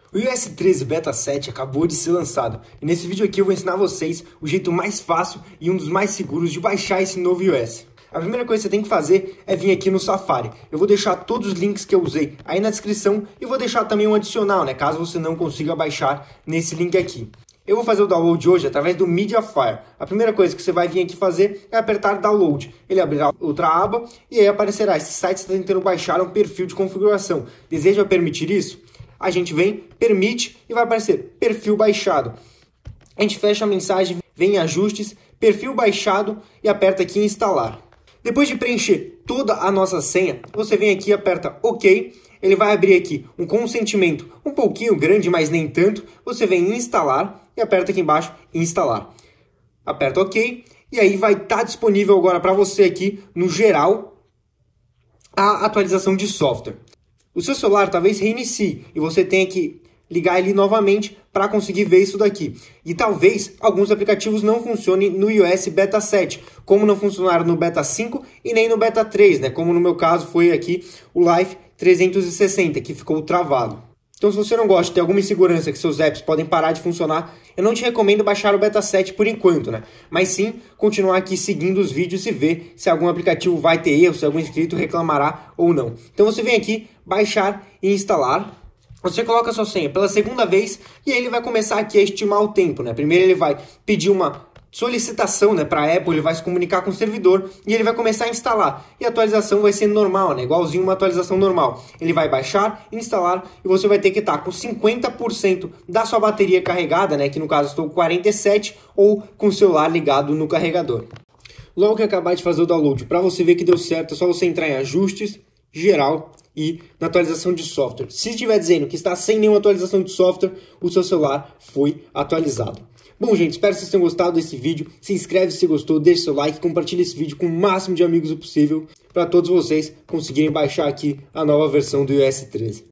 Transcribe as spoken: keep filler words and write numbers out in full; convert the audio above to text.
O iOS treze Beta sete acabou de ser lançado e nesse vídeo aqui eu vou ensinar vocês o jeito mais fácil e um dos mais seguros de baixar esse novo iOS. A primeira coisa que você tem que fazer é vir aqui no Safari. Eu vou deixar todos os links que eu usei aí na descrição e vou deixar também um adicional, né, caso você não consiga baixar nesse link aqui. Eu vou fazer o download hoje através do Mediafire. A primeira coisa que você vai vir aqui fazer é apertar download. Ele abrirá outra aba e aí aparecerá: esse site está tentando baixar um perfil de configuração. Deseja permitir isso? A gente vem, permite e vai aparecer perfil baixado. A gente fecha a mensagem, vem em ajustes, perfil baixado e aperta aqui em instalar. Depois de preencher toda a nossa senha, você vem aqui e aperta OK. Ele vai abrir aqui um consentimento um pouquinho grande, mas nem tanto. Você vem em instalar e aperta aqui embaixo em instalar. Aperta OK e aí vai estar disponível agora para você aqui no geral a atualização de software. O seu celular talvez reinicie e você tenha que ligar ele novamente para conseguir ver isso daqui. E talvez alguns aplicativos não funcionem no iOS Beta sete, como não funcionaram no Beta cinco e nem no Beta três, né? Como no meu caso foi aqui o Life trezentos e sessenta, que ficou travado. Então, se você não gosta de ter alguma insegurança que seus apps podem parar de funcionar, eu não te recomendo baixar o Beta sete por enquanto, né? Mas sim, continuar aqui seguindo os vídeos e ver se algum aplicativo vai ter erro, se algum inscrito reclamará ou não. Então, você vem aqui, baixar e instalar. Você coloca a sua senha pela segunda vez e aí ele vai começar aqui a estimar o tempo, né? Primeiro ele vai pedir uma solicitação, né, para a Apple, ele vai se comunicar com o servidor e ele vai começar a instalar. E a atualização vai ser normal, né, igualzinho uma atualização normal. Ele vai baixar, instalar e você vai ter que estar com cinquenta por cento da sua bateria carregada, né, que no caso estou com quarenta e sete por cento, ou com o celular ligado no carregador. Logo que acabar de fazer o download, para você ver que deu certo, é só você entrar em ajustes, geral e na atualização de software. Se estiver dizendo que está sem nenhuma atualização de software, o seu celular foi atualizado. Bom, gente, espero que vocês tenham gostado desse vídeo. Se inscreve se gostou, deixe seu like, compartilhe esse vídeo com o máximo de amigos possível para todos vocês conseguirem baixar aqui a nova versão do iOS treze.